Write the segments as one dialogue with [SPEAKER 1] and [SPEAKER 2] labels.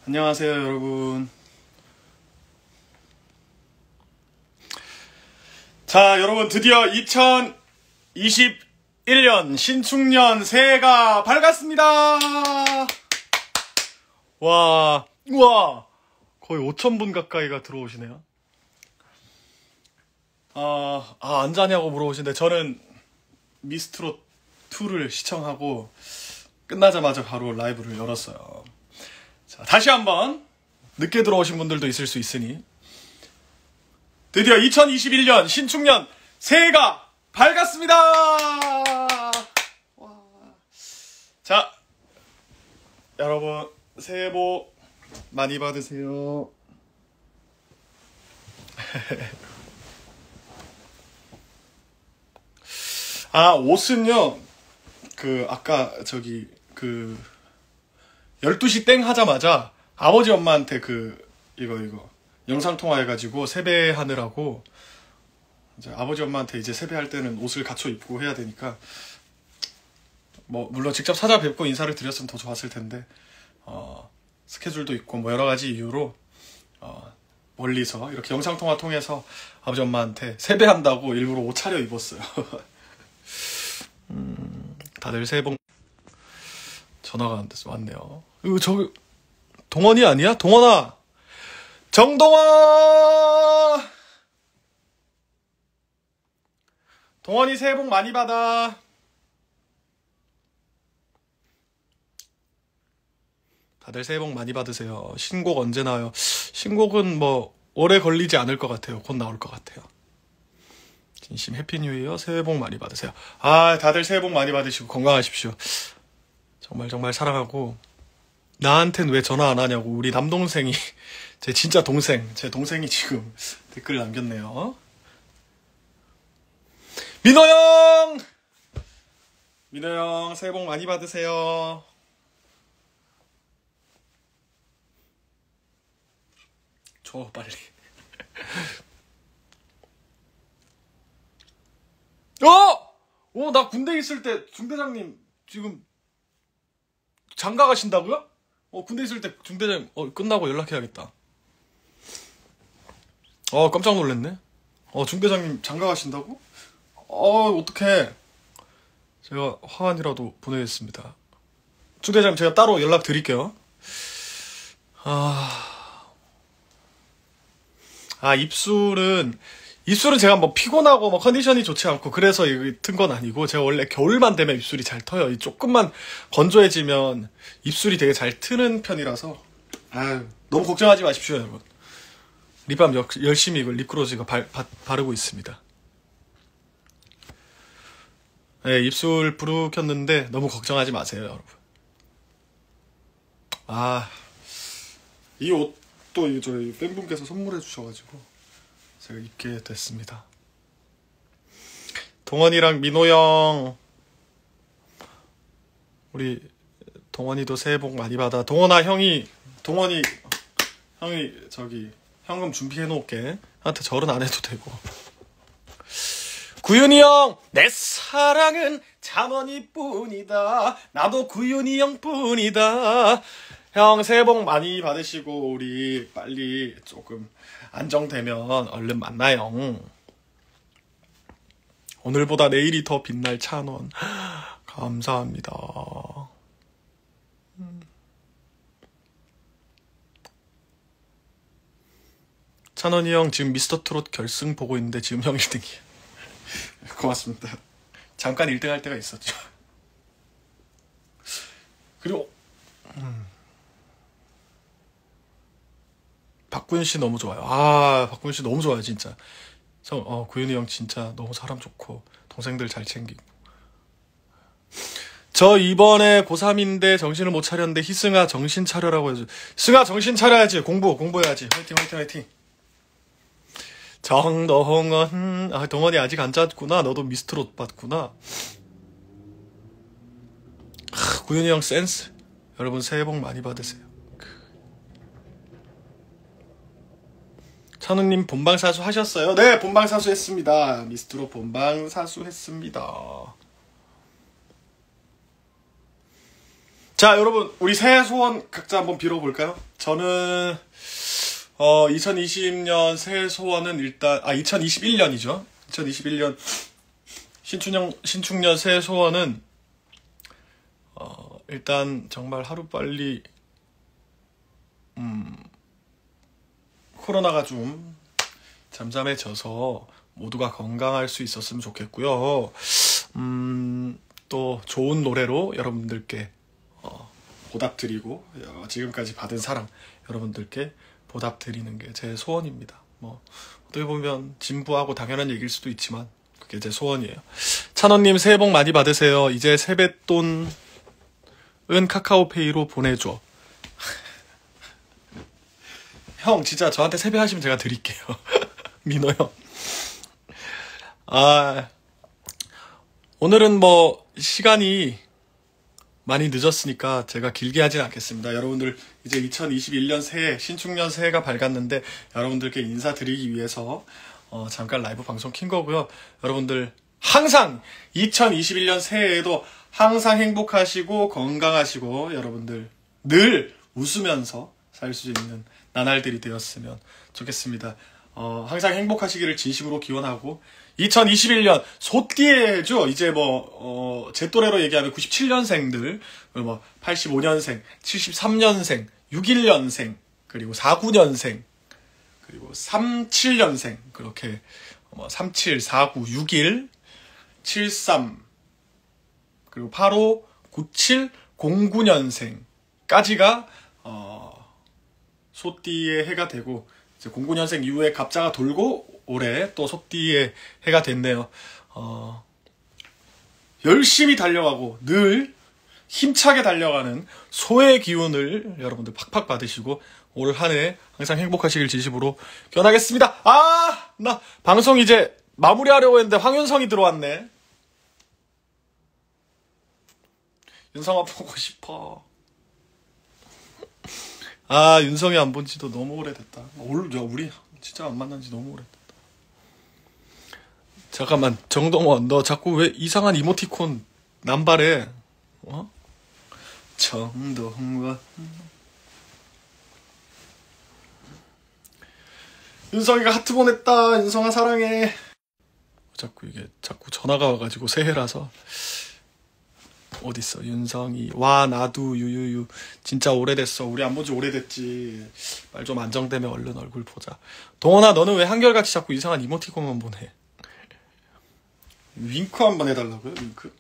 [SPEAKER 1] 안녕하세요, 여러분. 자, 여러분, 드디어 2021년 신축년 새해가 밝았습니다. 와, 우와, 거의 5,000분 가까이가 들어오시네요. 안 자냐고 물어보시는데, 저는 미스트롯 2를 시청하고 끝나자마자 바로 라이브를 열었어요. 자, 다시 한번 늦게 들어오신 분들도 있을 수 있으니 드디어 2021년 신축년 새해가 밝았습니다. 와. 자, 여러분 새해 복 많이 받으세요. 옷은요, 아까 12시 땡 하자마자 아버지 엄마한테 이거 영상통화 해가지고 세배하느라고, 이제 아버지 엄마한테 이제 세배할 때는 옷을 갖춰 입고 해야 되니까, 물론 직접 찾아뵙고 인사를 드렸으면 더 좋았을 텐데, 스케줄도 있고 여러 가지 이유로, 멀리서 이렇게 영상통화 통해서 아버지 엄마한테 세배한다고 일부러 옷 차려 입었어요. 다들 새해 복. 전화가 왔네요. 저기 동원이 아니야? 동원아! 정동원! 동원이 새해 복 많이 받아. 다들 새해 복 많이 받으세요. 신곡 언제 나와요? 신곡은 오래 걸리지 않을 것 같아요. 곧 나올 것 같아요. 진심 해피 뉴 이어, 새해 복 많이 받으세요. 다들 새해 복 많이 받으시고 건강하십시오. 정말 사랑하고, 나한텐 왜 전화 안 하냐고 우리 남동생이, 제 진짜 동생, 제 동생이 지금 댓글 남겼네요. 민호 형 새해 복 많이 받으세요. 줘 빨리. 나 군대 있을 때 중대장님 지금 장가 가신다고요? 군대 있을 때 중대장님 끝나고 연락해야겠다. 깜짝 놀랐네. 중대장님 장가 가신다고? 어떡해. 제가 화환이라도 보내겠습니다. 중대장님 제가 따로 연락 드릴게요. 입술은 제가 피곤하고 컨디션이 좋지 않고 그래서 튼 건 아니고, 제가 원래 겨울만 되면 입술이 잘 터요. 조금만 건조해지면 입술이 되게 잘 트는 편이라서. 너무 걱정하지 마십시오, 여러분. 립밤 열심히 립그로즈 바르고 있습니다. 네, 입술 부룩혔는데 너무 걱정하지 마세요, 여러분. 이 옷도 저희 팬분께서 선물해 주셔가지고 제가 입게 됐습니다. 동원이랑 민호 형, 우리 동원이도 새해 복 많이 받아. 동원이 형이 현금 준비해 놓을게. 한테 절은 안 해도 되고. 구윤이 형, 내 사랑은 찬원이뿐이다. 나도 구윤이 형뿐이다. 형 새해 복 많이 받으시고 우리 빨리 조금 안정되면 얼른 만나요. 오늘보다 내일이 더 빛날 찬원. 감사합니다. 찬원이 형 지금 미스터트롯 결승 보고 있는데 지금 형 1등이에요. 고맙습니다. 잠깐 1등 할 때가 있었죠. 그리고 박구윤 씨 너무 좋아요. 박구윤 씨 너무 좋아요, 진짜. 구윤이 형 진짜 너무 사람 좋고 동생들 잘 챙기고. 저 이번에 고3인데 정신을 못 차렸는데 희승아 정신 차려라고 해줘. 희승아 정신 차려야지. 공부해야지. 화이팅. 정동원. 동원이 아직 안 짰구나. 너도 미스트롯 봤구나. 구윤이 형 센스. 여러분 새해 복 많이 받으세요. 찬우님 본방사수 하셨어요? 네, 본방사수 했습니다. 미스트롯 본방사수 했습니다. 자, 여러분, 우리 새해 소원 각자 한번 빌어볼까요? 저는 2020년 새해 소원은 일단 2021년이죠. 2021년 신축년 새해 소원은 일단 정말 하루빨리 코로나가 좀 잠잠해져서 모두가 건강할 수 있었으면 좋겠고요. 또 좋은 노래로 여러분들께 보답드리고 지금까지 받은 사랑 여러분들께 보답드리는 게 제 소원입니다. 뭐 어떻게 보면 진부하고 당연한 얘기일 수도 있지만 그게 제 소원이에요. 찬원님 새해 복 많이 받으세요. 이제 세뱃돈은 카카오페이로 보내줘. 형 진짜 저한테 세배하시면 제가 드릴게요. 민호 형. 오늘은 뭐 시간이 많이 늦었으니까 제가 길게 하진 않겠습니다. 여러분들 이제 2021년 새해 신축년 새해가 밝았는데 여러분들께 인사드리기 위해서 잠깐 라이브 방송 킨 거고요. 여러분들 항상 2021년 새해에도 항상 행복하시고 건강하시고 여러분들 늘 웃으면서 살 수 있는 나날들이 되었으면 좋겠습니다. 항상 행복하시기를 진심으로 기원하고 2021년 소띠해죠. 이제 제 또래로 얘기하면 97년생들, 85년생, 73년생, 61년생, 그리고 49년생, 그리고 37년생, 그렇게 37, 49, 61, 73, 그리고 85, 97, 09년생까지가 소띠의 해가 되고 이제 09년생 이후에 갑자가 돌고 올해 또 소띠의 해가 됐네요. 열심히 달려가고 늘 힘차게 달려가는 소의 기운을 여러분들 팍팍 받으시고 올 한 해 항상 행복하시길 진심으로 기원하겠습니다. 나 방송 이제 마무리하려고 했는데 황윤성이 들어왔네. 윤성아 보고 싶어. 윤성이 안 본 지도 너무 오래됐다. 우리 진짜 안 만난 지 너무 오래됐다. 잠깐만, 정동원, 너 자꾸 왜 이상한 이모티콘 남발해? 정동원. 윤성이가 하트 보냈다. 윤성아 사랑해. 자꾸 전화가 와가지고 새해라서. 어딨어 윤성이. 와 나도 유유유 진짜 오래됐어. 우리 안 본 지 오래됐지. 말 좀 안정되면 얼른 얼굴 보자. 동원아 너는 왜 한결같이 자꾸 이상한 이모티콘만 보내? 윙크 한번 해달라고요? 윙크?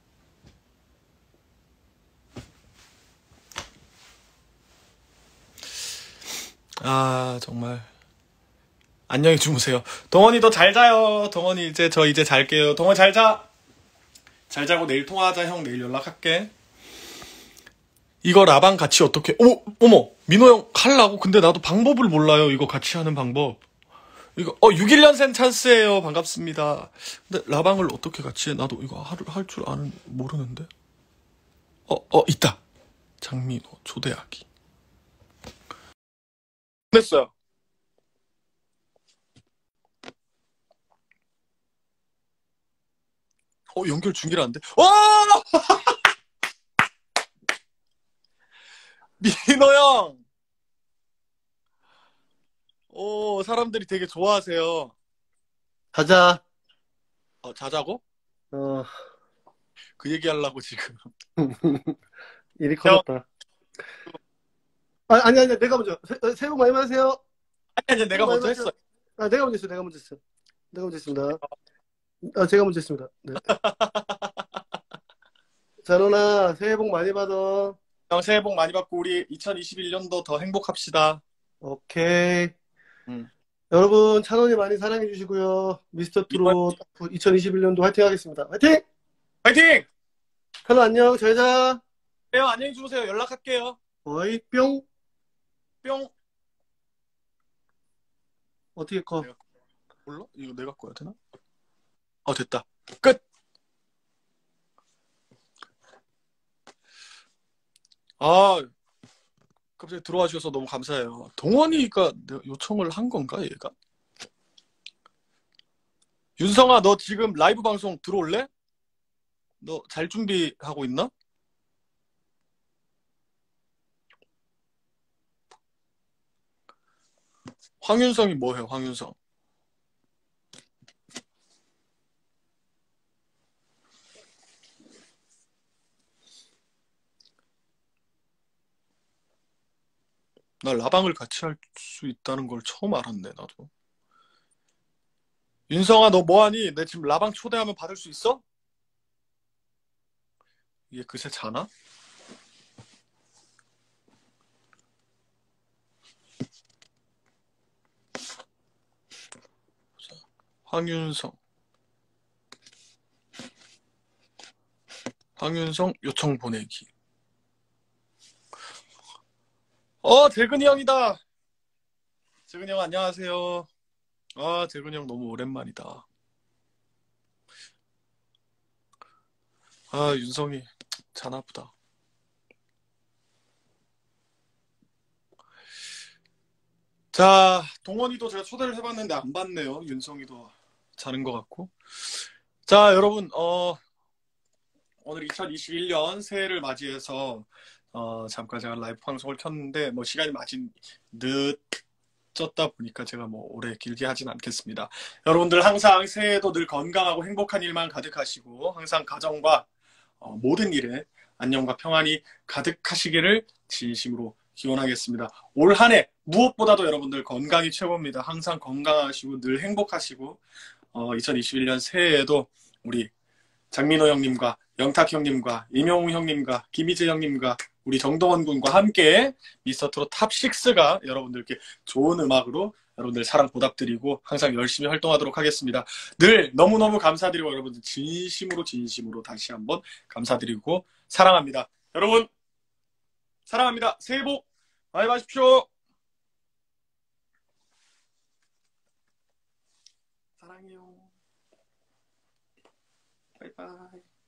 [SPEAKER 1] 정말 안녕히 주무세요. 동원이 너 잘 자요. 동원이 저 이제 잘게요. 동원 잘 자. 잘 자고 내일 통화하자. 형 내일 연락할게. 이거 라방 같이 어떻게 어머 민호 형 할라고? 근데 나도 방법을 몰라요. 이거 같이 하는 방법. 이거 61년생 찬스예요. 반갑습니다. 근데 라방을 어떻게 같이 해? 나도 이거 할 줄 모르는데. 있다. 장민호 초대하기. 됐어요. 연결 중이라는데? 민호 형! 사람들이 되게 좋아하세요.
[SPEAKER 2] 자자.
[SPEAKER 1] 자자고? 그 얘기 하려고 지금.
[SPEAKER 2] 일이 커졌다. 아니, 내가 먼저. 새해 복 많이 받으세요.
[SPEAKER 1] 아니, 내가 먼저 했어.
[SPEAKER 2] 내가 먼저 했습니다. 제가 먼저 했습니다. 네. 자론아, 새해 복 많이 받아.
[SPEAKER 1] 형, 새해 복 많이 받고, 우리 2021년도 더 행복합시다.
[SPEAKER 2] 오케이. 여러분, 찬원이 많이 사랑해주시고요. 미스터 트롯 2021년도 화이팅 하겠습니다. 화이팅!
[SPEAKER 1] 화이팅!
[SPEAKER 2] 찬원 안녕, 잘 자.
[SPEAKER 1] 네, 안녕히 주무세요. 연락할게요.
[SPEAKER 2] 어이, 뿅.
[SPEAKER 1] 뿅.
[SPEAKER 2] 어떻게 꺼?
[SPEAKER 1] 몰라? 이거 내가 꺼야 되나? 됐다. 끝! 갑자기 들어와 주셔서 너무 감사해요. 동원이가 요청을 한 건가, 얘가? 윤성아, 너 지금 라이브 방송 들어올래? 너 잘 준비하고 있나? 황윤성이 뭐예요, 황윤성? 나 라방을 같이 할 수 있다는 걸 처음 알았네, 나도. 윤성아, 너 뭐하니? 내 지금 라방 초대하면 받을 수 있어? 얘 그새 자나? 황윤성. 황윤성 요청 보내기. 재근이 형이다. 재근이 형 안녕하세요. 재근이 형 너무 오랜만이다. 윤성이 자나 보다. 자, 동원이도 제가 초대를 해봤는데 안 받네요. 윤성이도 자는 것 같고. 자, 여러분, 오늘 2021년 새해를 맞이해서 잠깐 제가 라이브 방송을 켰는데 뭐 시간이 마치 늦었다 보니까 제가 뭐 오래 길게 하진 않겠습니다. 여러분들 항상 새해에도 늘 건강하고 행복한 일만 가득하시고 항상 가정과 모든 일에 안녕과 평안이 가득하시기를 진심으로 기원하겠습니다. 올 한 해 무엇보다도 여러분들 건강이 최고입니다. 항상 건강하시고 늘 행복하시고 2021년 새해에도 우리 장민호 형님과 영탁 형님과 임영웅 형님과 김희재 형님과 우리 정동원 군과 함께 미스터트롯 탑6가 여러분들께 좋은 음악으로 여러분들 사랑 보답드리고 항상 열심히 활동하도록 하겠습니다. 늘 너무너무 감사드리고 여러분들 진심으로 다시 한번 감사드리고 사랑합니다. 여러분 사랑합니다. 새해 복 많이 받으십시오. 사랑해요. 바이바이.